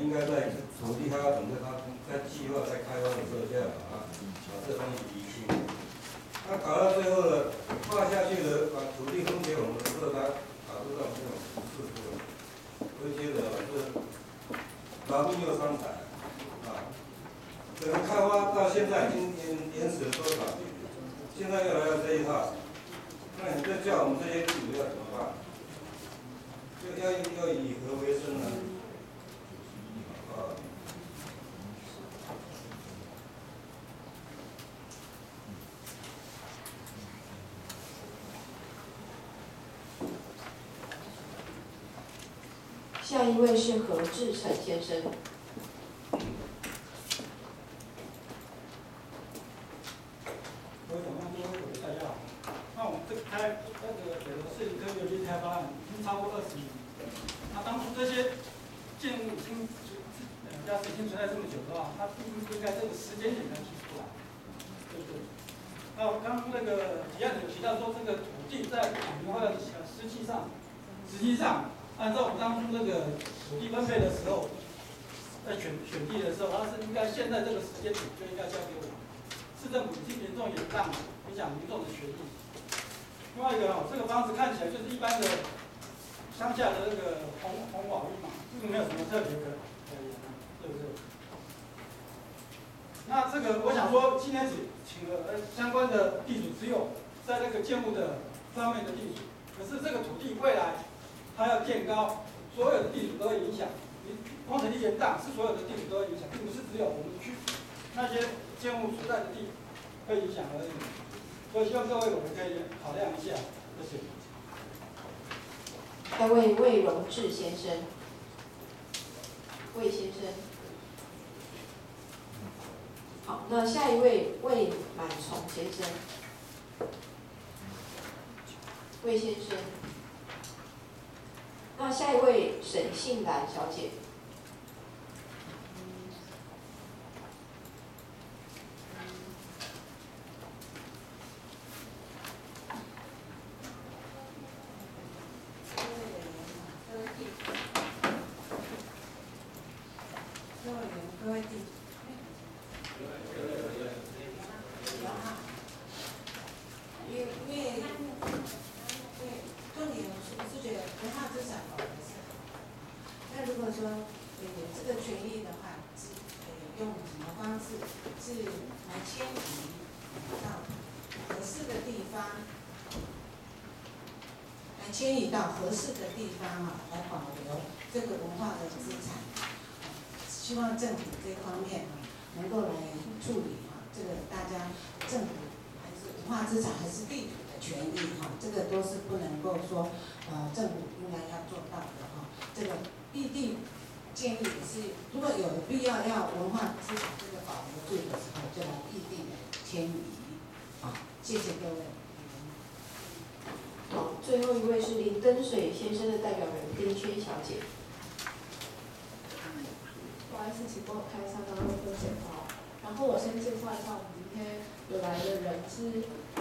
应该在土地它要等着它在计划在开发的时候，就要把这东西厘清。那搞到最后呢，划下去的把土地分给我们的时候，它打出上这种事故，我就觉得是劳民又伤财啊。整个开发到现在已经延迟了多少？现在又来到这一套，那你这叫我们这些地主要怎么办？要以何为生呢？ 下一位是何志成先生。 各位董事会大家好。那我们这个北投市林科园区开发案已经超过20年。那当初这些建物已经假设已经存在这么久的话，它应该这个时间点才提出来，对不对？那我刚刚那个提案有提到说，这个土地在土地化实际上按照我们当初那个土地分配的时候，在选地的时候，它是应该现在这个时间点就应该交给我们。市政府已经严重延宕，影响民众的权益。另外一个这个房子看起来就是一般的乡下的那个红瓦屋嘛，这个没有什么特别的言，对不对？那这个我想说，今天只请了相关的地主，只有在那个建物的上面的地主，可是这个土地未来它要建高，所有的地主都会影响。工程地延宕是所有的地主都会影响，并不是只有我们区那些建物所在的地会影响而已。所以希望各位我们可以考量一下，谢谢。 下一位魏荣志先生，魏先生。好，那下一位魏满崇先生，魏先生。那下一位沈杏兰小姐。 各位地主，重点我是觉得文化资产保护是好。那如果说有这个权益的话，是用什么方式是来迁移到合适的地方，来迁移到合适的地方来保留这个文化的资产。希望政府这方面能够来处理这个大家政府还是文化资产还是地主的权益这个都是不能够说政府应该要做到的这个异地建议也是，如果有必要文化资产这个保留住的时候，就来异地的迁移谢谢各位。 好，最后一位是林登水先生的代表人丁萱小姐。 不好意思，请帮我看一下刚刚的分简报。然后我先介绍一下，我们今天有来的人是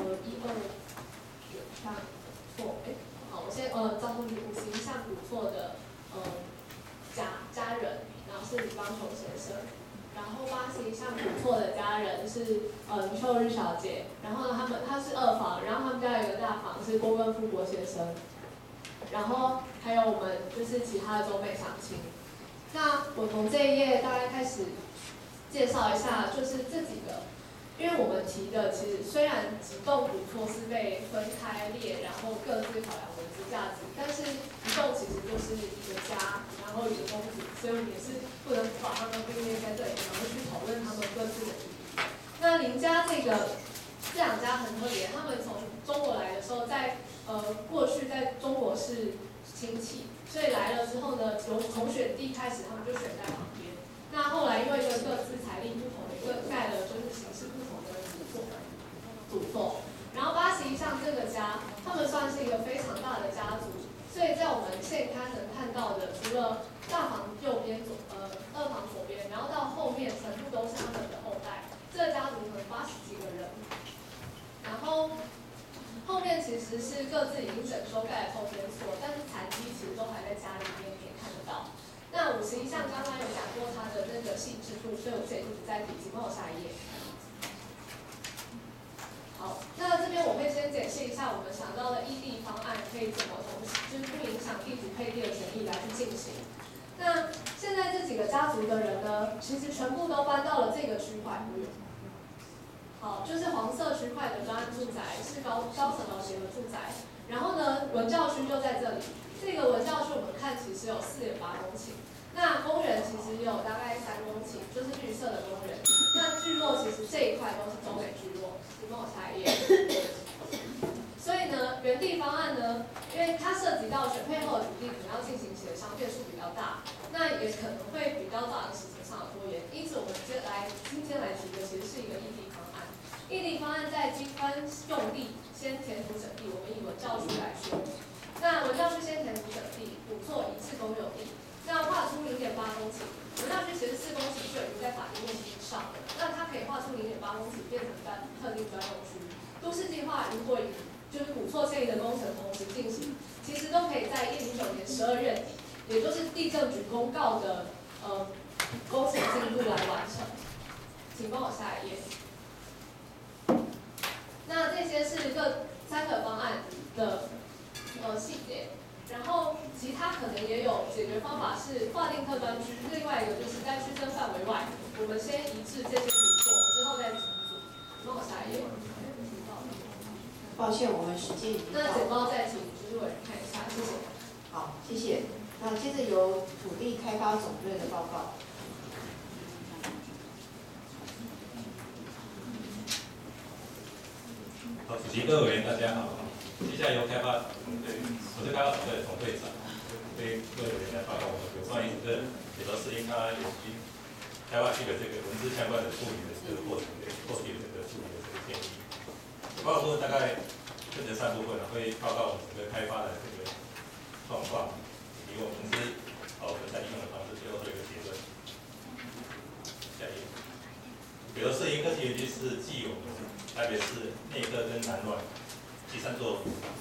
好，我先赵凤平50项古厝的家人，然后是李邦雄先生。然后81项古厝的家人是林秀日小姐，然后他是2房，然后他们家有一个大房是郭根富国先生。然后还有我们就是其他的中美乡亲。那我从这一页大概开始介绍一下，就是这几个，因为我们提的其实虽然几栋古厝是被分开列，然后各自考量文资价值，但是一栋其实就是一个家，然后一个公子，所以我们也是不能把它们并列在这里，然后去讨论他们各自的意义。那林家这两家很特别，他们从中国来的时候，在过去在中国是亲戚。所以来了之后呢，从选地开始，他们就选在旁边。那后来因为各自财力不同，盖了就是形式不同的祖厝。然后81项这个家，他们算是一个非常大的家族，所以在我们现刊能看到的，除了大房右边2房左边，然后到后面全部都是他们的后代。这个家族可能80几个人，然后。后面其实是各自已经整修盖的透天厝，但是残基其实都还在家里面，可以看得到。 那51项刚刚有讲过它的那个细致度，所以我这里就不再提，请帮我下一页。好，那这边我会先解释一下我们想到的异地方案可以怎么就是不影响地主配地的权益来去进行。那现在这几个家族的人呢，其实全部都搬到了这个区块。好，就是黄色区块的专案住宅是高层楼级的住宅，然后呢，文教区就在这里。这个文教区我们看其实有4.8公顷，那公园其实有大概3公顷，就是绿色的公园。那聚落其实这一块都是中美聚落，请帮我下一页。所以呢，原地方案呢，因为它涉及到选配后的土地可能要进行协商，变数比较大，那也可能会比较大的时间上的拖延。因此，我们今天来提的其实是一个异地方案。异地方案在经分用地先填土整地，我们以文教区来说，那文教区先填土整地，补做一次公有地，这样划出0.8公顷。文教区其实4公顷就已经在法定面积以上了，那它可以划出0.8公顷变成特定专用区。都市计划如果就是古厝迁移的工程同时进行，其实都可以在109年12月底，也就是地政局公告的工程进度来完成。请帮我下一页。那这些是3个方案的细节，然后其他可能也有解决方法是划定特专区，另外一个就是在区分范围外，我们先移置这些古厝，之后再重组。请帮我下一页。 抱歉，我们时间已经到了。 那简报再请主持委员看一下，谢谢。 好，谢谢。那接着由土地开发总队的报告。 好，主席、各位委员，大家好。接下来由开发总队，我是开发总队的总队长，对各位委员来报告我们有关于这个北投市营开发园区开发区的这个文字相关的处理的这个过程的后续的这个处理的这个建议。报告部分大概分成3部分，会报告我们整个开发的这个状况，以及我们是分散利用的方式，最后做一个结论。下一页。北投市营科技园区是继我们台北市内科跟南软第3座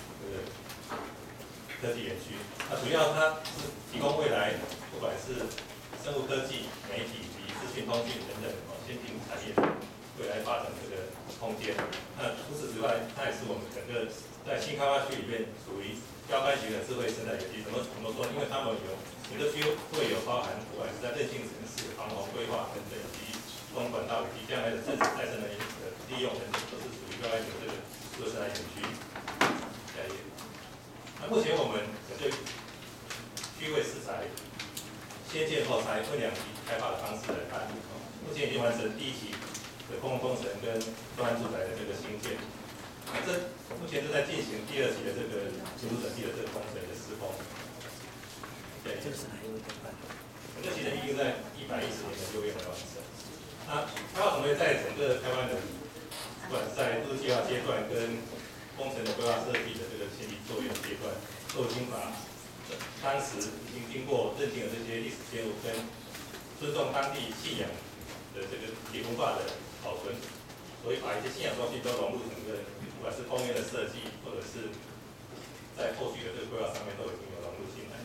科技园区，它主要它是提供未来不管是生物科技、媒体及资讯通讯等等先进产业未来发展这个空间。那除此之外，它也是我们整个在新开发区里面属于标杆型的智慧生态园区。怎么说？因为他们整个区会有包含不管是在韧性城市、防洪规划等等，以及公管道以及将来的自主再生能源的利用等等，都是属于标杆型的这个智慧生态园区。下一页。那目前我们整个区位是采先建后拆分2期开发的方式来看。目前已经完成第1期的公共工程跟专案住宅的这个新建。目前正在进行第2期的这个土土整地的这个工程的施工。对，这是哪一位公办？整个期程预定在110年的6月来完成。那开发总队在整个台湾的，不管是在都市计划阶段跟工程的规划设计的这个前期作业阶段，都已经把当时已经经过认定的这些历史记录跟尊重当地信仰的这个铁文化的保存，所以把一些信仰东西都融入整个，不管是公园的设计，或者是在后续的这个规划上面都已经有融入进来。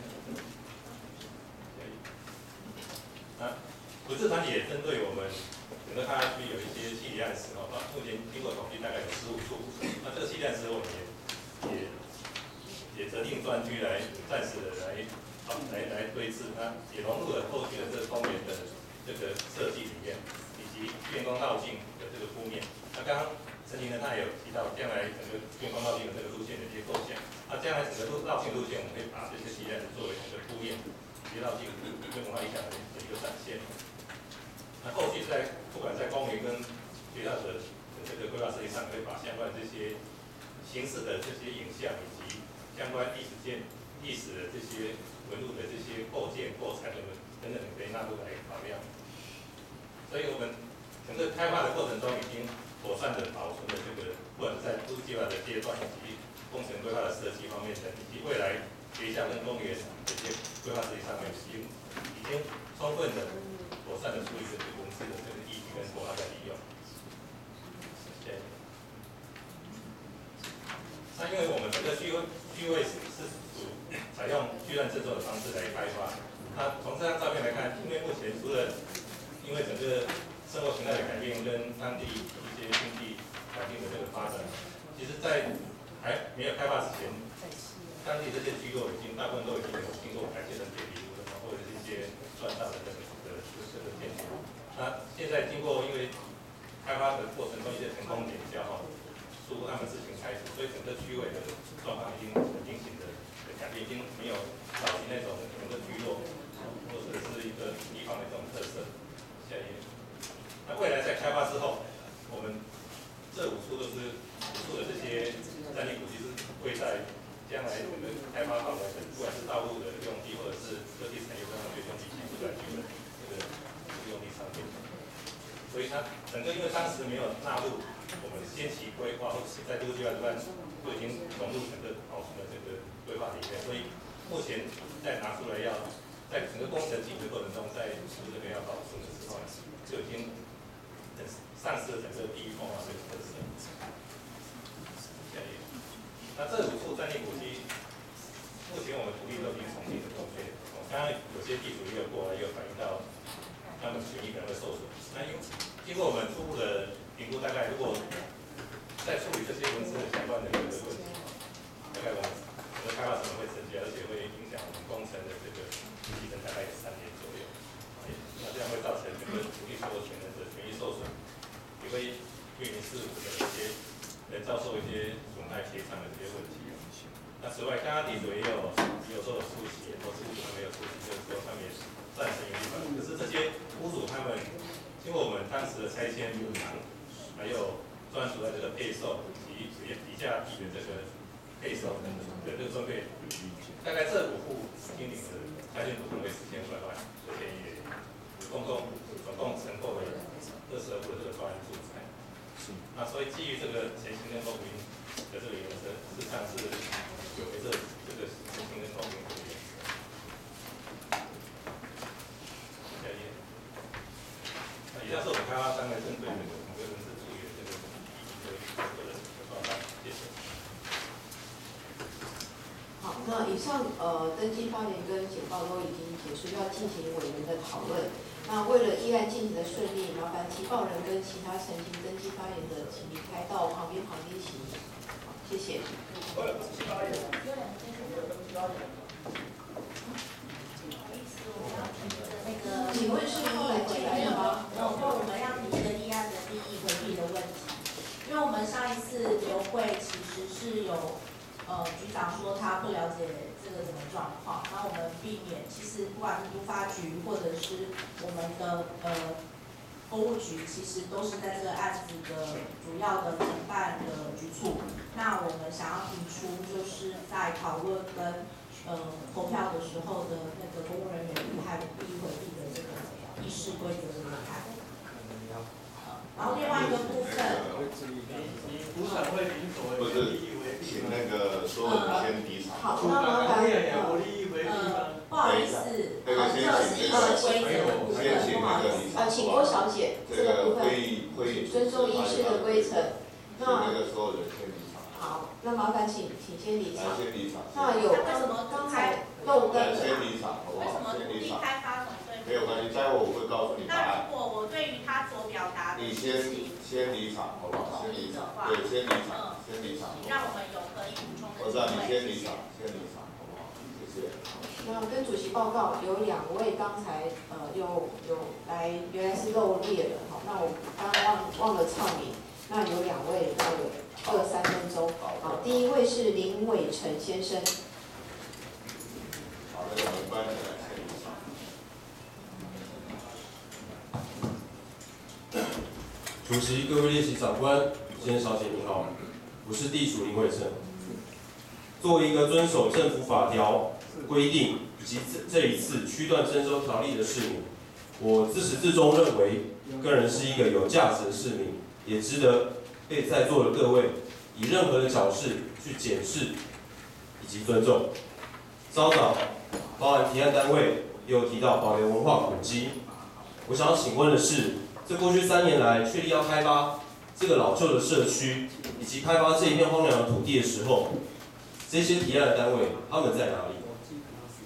那文字团体也针对我们整个开发区有一些系列案时目前经过统计大概有15处。那这个系列案时我们也择定专区来暂时的来对峙，那也融入了后续的这个公园的这个设计里面，以及变更绕境的这个铺面。那刚刚陈婷呢，他也有提到将来整个变更绕境的这个路线的一些构想。那将来整个绕境路线，我们会把这些系列案作为一个铺面，以及绕境跟文化意象的一个展现。那后续不管在公园跟学校的这个规划设计上，会把相关的这些形式的这些影像，以及相关历史的这些文物的这些构建、构材等等，可以纳入来考量。所以我们整个开发的过程中，已经妥善的保存了这个，不管是在都市计划的阶段，以及工程规划的设计方面等，以及未来学校跟公园这些规划设计上面，已经充分的妥善的处理这个文字的这个依据跟国家的利用。那因为我们整个区位是采用区段制作的方式来开发， 那从这张照片来看，因为目前除了因为整个生活形态的改变跟当地一些经济环境的这个发展，其实在还没有开发之前，当地这些聚落大部分都已经有经过改建成铁皮屋的，或者是一些砖造的这个建筑。那现在经过因为开发的过程中一些成功点消耗，疏忽他们自行开始，所以整个区位的状况已经很明显的改变，已经没有早期那种整个聚落或者是一个地方的这种特色。下一页。那未来在开发之后，我们这5处都是5处的这些战地古迹是会在将来我们开发范围的，不管是道路的用地或者是科技产业上的用地，其实都在这个用地上面。所以它整个因为当时没有纳入我们先期规划，或者是在都市计划班就已经融入整个保存的这个规划里面，所以目前再拿出来要在整个工程进行的过程中，在这个要保存的时候，就已经丧失了整个地域风貌这个特色。那这5处战地古迹，目前我们土地都已经重新的分配。刚刚有些地主也有过来，也有反映到他们权益可能会受损。那经过我们初步的评估，大概如果在处理这些文字相关的这个问题，大概我们整个开发成本会增加，而且会影响我们工程的这个期程，大概3年左右。那这样会造成整个土地所有权人的权益受损，也会面临事故的一些人遭受一些损害赔偿的这些问题。那此外，刚刚地主也有说有出席，或是屋主没有出席，就是说他们也赞成有地方。可是这些屋主他们经过我们当时的拆迁补偿，还有专属的这个配售以及底下地的这个配售的这个分配，大概这5户经理的拆迁补偿为4500万，而且也总共承购了22户的这个专案住宅。那所以基于这个诚信跟公平的这个原则，事实上是有违这个诚信跟公平的原则。下一页。那以上是我们开发商来针对这个整个人事处理的这个状态，谢谢。 好，那以上登记发言跟简报都已经结束，要进行委员的讨论。那为了议案进行的顺利，麻烦提报人跟其他陈情登记发言的，请离开到旁边席。好，谢谢。请问是后来进来的吗？ 我们要提这个议案的利益回避的问题，因为我们上一次留会其实是有局长说他不了解这个整个状况，然后我们避免，其实不管是都发局或者是我们的公务局，其实都是在这个案子的主要的承办的局处。那我们想要提出，就是在讨论跟投票的时候的那个公务人员利害利益回避的这个议事规则的危害。然后另外一个部分， 主审会领所谓的利益为请那个所有人先离场。 好，那麻烦利益为避吗？ 不好意思， 这个这是议事规则的部分，不好意思。 请郭小姐， 这个部分会尊重议事的规则。 那个所有人先离场。 好，那麻烦请先离场。 先离场。 那有刚才漏灯的。 先离场，好不好？ 为什么土地开发总队？ 没有关系，待会我会告诉你答案。 那如果我对于他所表达的， 你先离场，好不好？先离场，对，先离场，先离场。 让我们有可以补充的机会。 我知道你先离场，好不好？谢谢。 那跟主席报告，有2位刚才有来，原来是漏列了，好，那我刚刚忘了唱名，那有2位到了各3分钟，好，第一位是林伟成先生。 好的，我们班起来先离场。 主席、各位列席长官、先生小姐您好，我是地主林伟成。作为一个遵守政府法条规定以及这一次区段征收条例的市民，我自始至终认为，个人是一个有价值的市民，也值得被在座的各位以任何的角式去检视以及尊重。稍早，包含提案单位也有提到保留文化古迹，我想要请问的是，这过去3年来确立要开发这个老旧的社区，以及开发这一片荒凉的土地的时候，这些提案的单位他们在哪里？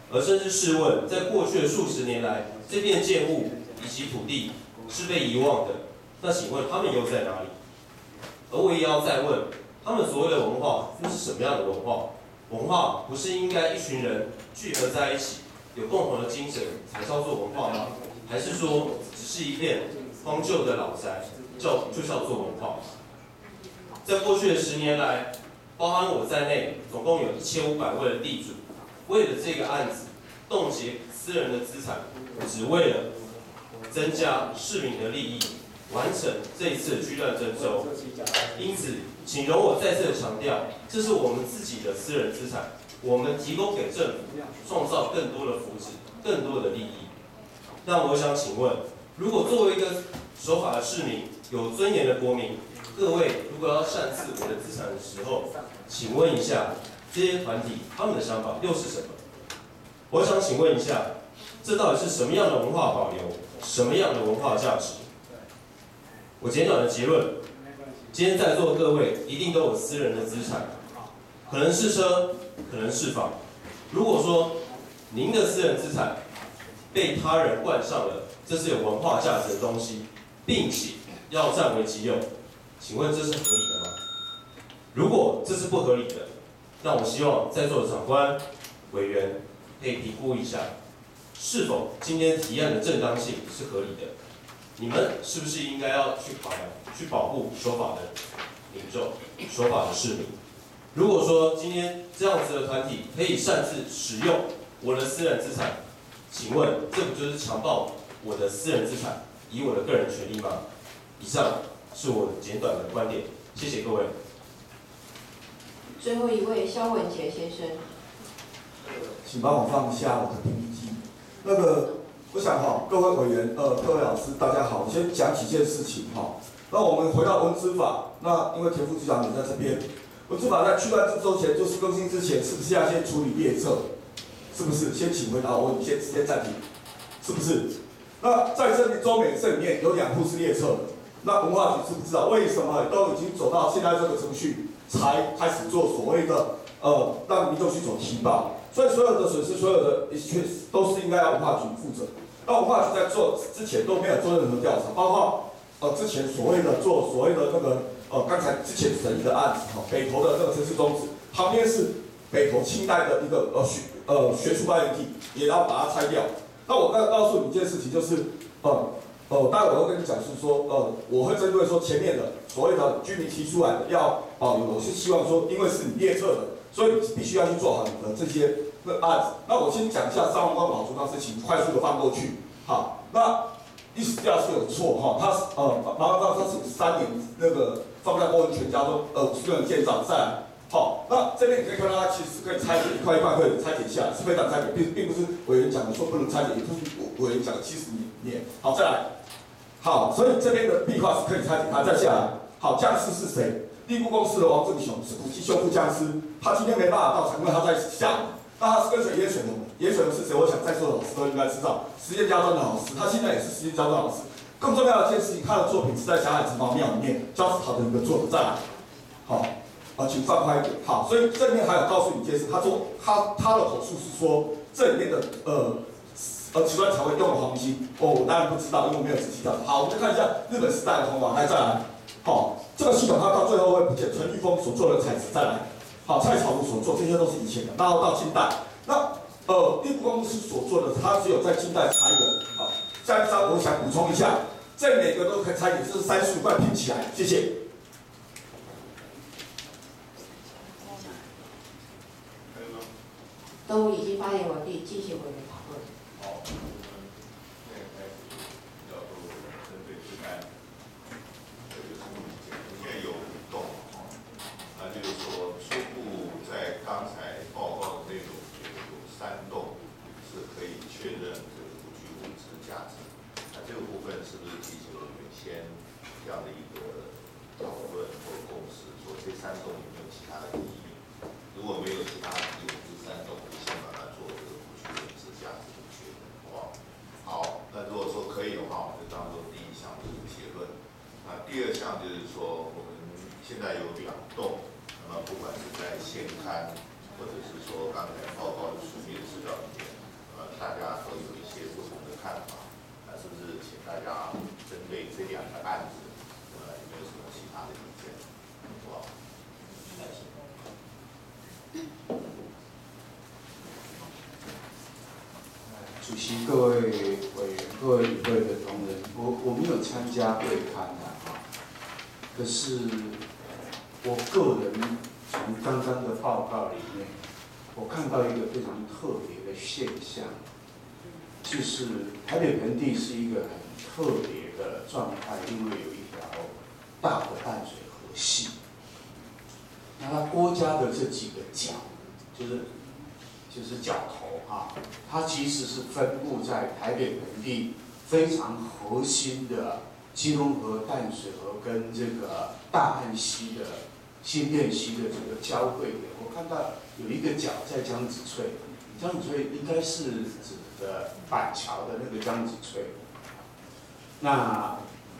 而甚至试问，在过去的数十年来，这片建物以及土地是被遗忘的，那请问他们又在哪里？而我也要再问，他们所谓的文化又是什么样的文化？文化不是应该一群人聚合在一起，有共同的精神才叫做文化吗？还是说只是一片荒旧的老宅，就叫做文化？在过去的10年来，包含我在内，总共有1500位的地主，为了这个案子冻结私人的资产，只为了增加市民的利益，完成这一次的区段征收。因此，请容我再次的强调，这是我们自己的私人资产，我们提供给政府，创造更多的福祉，更多的利益。那我想请问，如果作为一个守法的市民，有尊严的国民，各位如果要擅自我的资产的时候，请问一下，这些团体他们的想法又是什么？我想请问一下，这到底是什么样的文化保留，什么样的文化价值？我简短的结论，今天在座的各位一定都有私人的资产，可能是车，可能是房。如果说您的私人资产被他人冠上了这是有文化价值的东西，并且要占为己有，请问这是合理的吗？如果这是不合理的，那我希望在座的长官、委员可以评估一下，是否今天提案的正当性是合理的。你们是不是应该要去考量、去保护守法的民众、守法的市民？如果说今天这样子的团体可以擅自使用我的私人资产，请问这不就是强暴我的私人资产，以我的个人权利吗？以上是我简短的观点，谢谢各位。 最后一位萧文杰先生， 请帮我放下我的 PPT。我想各位委员，各位老师，大家好。我先讲几件事情那我们回到文资法，那因为田副局长也在这边，文资法在区段征收前，就是更新之前，是不是要先处理列册？是不是？先请回答我，你先暂停，是不是？那在这里中美这里面有2户是列册的，那文化局知不知道为什么都已经走到现在这个程序，才开始做所谓的让民众去做提报？所以所有的损失，所有的都是应该要文化局负责。那文化局在做之前都没有做任何调查，包括之前所谓的刚才之前审议的案子北投的这个城市宗旨，旁边是北投清代的一个学术发源地，也要把它拆掉。那我刚才告诉你一件事情，就是待会我会跟你讲述说我会针对说前面的所谓的居民提出来的要保留，我是希望说，因为是你列册的，所以你必须要去做好你的这些案子。那我先讲一下3万块保存的事情，快速的放过去。好，那历史调是有错它是它是3年放在波文全家中50个人建造再来。好，那这边你可以看到，它其实是可以拆解一块一块可以拆解下来，是非常拆解，并不是委员讲的说不能拆解，也不是委员讲的70年。好，再来。好，所以这边的壁画是可以拆解它，再下来。好，僵尸是谁？地库公司的王正雄是古迹修复僵尸，他今天没办法到场，因为他在下午。那他是跟随严水龙的，严水龙是谁？我想在座的老师都应该知道，实践家专的老师，他现在也是实践家专老师。更重要的一件事情，他的作品是在霞海城隍庙里面，焦石陶的一个作品。再来，好。请放开一点。好，所以这里面还有告诉你一件事，他说他的口述是说这里面的瓷砖才会用了黄金。我当然不知道，因为我没有仔细调查。好，我们再看一下日本时代的铜瓦，再来。好，这个系统它到最后会不见，陈玉峰所做的材质再来。好，蔡草如所做，这些都是以前的。然后到近代，那地库公司所做的，它只有在近代才有。好，下一张我想补充一下，这每个都可以拆解，这是35块拼起来。谢谢。 都已经发言完毕，进行委员讨论。 好，现在开始要做针对这案，现在有互动那就是说初步在刚才报告的内容有3栋是可以确认这个不具物质价值。那这个部分是不是提出了原先这样的一个讨论或共识，说这3栋有没有其他的意义？如果没有其他的意义，这3栋先把它做这个不具物质价值的确认，好不好？好，那如果说可以的话，我们就当做第1项就是结论。那第2项就是说，我们现在有2栋，那么不管是在现刊，或者是说刚才报告的书面资料里面， 大家都有一些不同的看法，是不是请大家针对这2个案子，有没有什么其他的意见？好不好？ 主席、各位委员、各位与会的同仁，我没有参加会刊的可是我个人从刚刚的报告里面，我看到一个非常特别的现象，就是台北盆地是一个很特别的状态，因为有一条大的淡水河系，那它郭家的这几个角，就是角头它其实是分布在台北盆地非常核心的基隆河、淡水河跟这个大汉溪的新店溪的这个交汇点。我看到有一个角在江子翠，江子翠应该是指的板桥的那个江子翠。那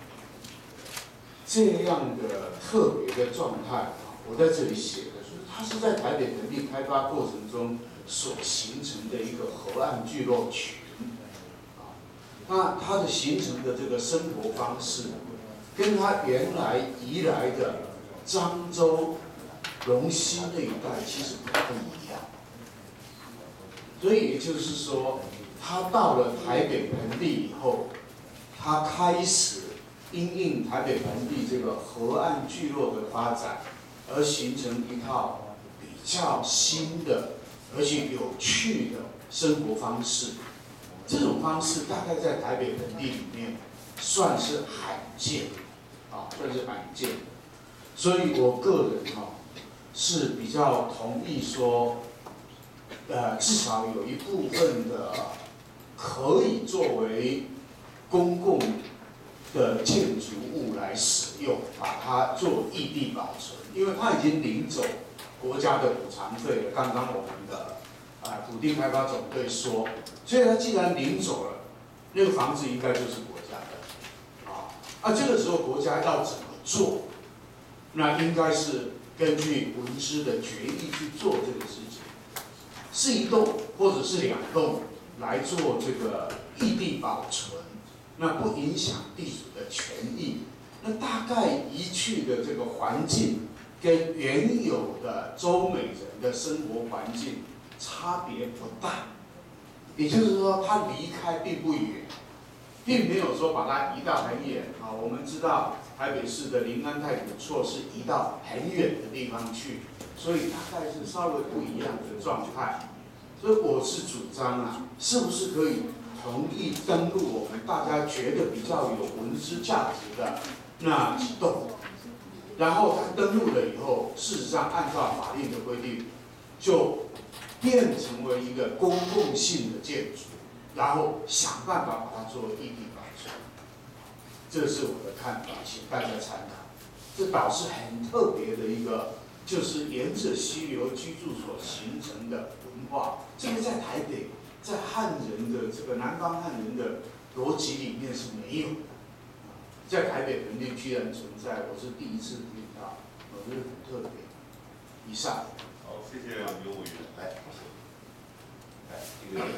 这样的特别的状态我在这里写的是，它是在台北盆地开发过程中所形成的一个河岸聚落群，那它的形成的这个生活方式，跟它原来移来的漳州、龙溪那一带其实不太一样，所以也就是说，它到了台北盆地以后，它开始因应台北盆地这个河岸聚落的发展，而形成一套比较新的而且有趣的生活方式。这种方式大概在台北盆地里面算是罕见，算是罕见。所以我个人是比较同意说，至少有一部分的可以作为公共的建筑物来使用，把它做异地保存，因为它已经领走国家的补偿费了。刚刚我们的土地开发总队说，所以它既然领走了，那个房子应该就是国家的，这个时候国家要怎么做？那应该是根据文资的决议去做这个事情，是一栋或者是2栋来做这个异地保存，那不影响地主的权益。那大概移去的这个环境跟原有的洲美人的生活环境差别不大，也就是说，它离开并不远，并没有说把它移到很远。我们知道台北市的临安太古厝是移到很远的地方去，所以大概是稍微不一样的状态。所以我是主张是不是可以同意登录我们大家觉得比较有文资价值的那几栋，然后它登录了以后，事实上按照法令的规定，就变成为一个公共性的建筑，然后想办法把它做异地保存。这是我的看法，请大家参考。这岛是很特别的一个，就是沿着溪流居住所形成的文化。这个在台北，在汉人的这个南方汉人的逻辑里面是没有的，在台北盆地居然存在，我是第一次听到，我觉得很特别。以上。 好，谢谢刘委员。来，这个。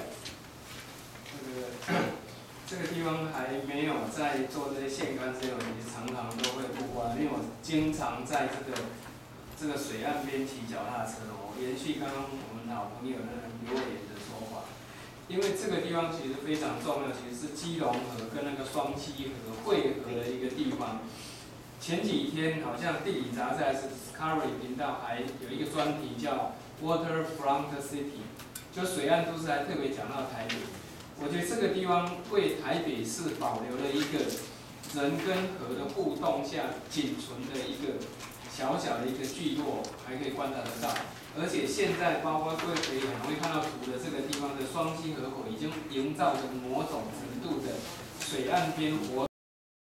这个地方还没有在做这些线杆这些问题，常常都会不关，因为我经常在这个水岸边骑脚踏车延续刚刚我们老朋友那个刘委员的说法，因为这个地方其实非常重要，其实是基隆河跟那个双溪河汇合的一个地方。前几天好像地理杂志还是 Discovery 频道还有一个专题叫 Waterfront City， 就水岸都市还特别讲到台北。我觉得这个地方为台北市保留了一个人跟河的互动下仅存的一个小小的一个聚落，还可以观察得到。而且现在包括各位可以很容易看到图的这个地方的双溪河口，已经营造成某种程度的水岸边活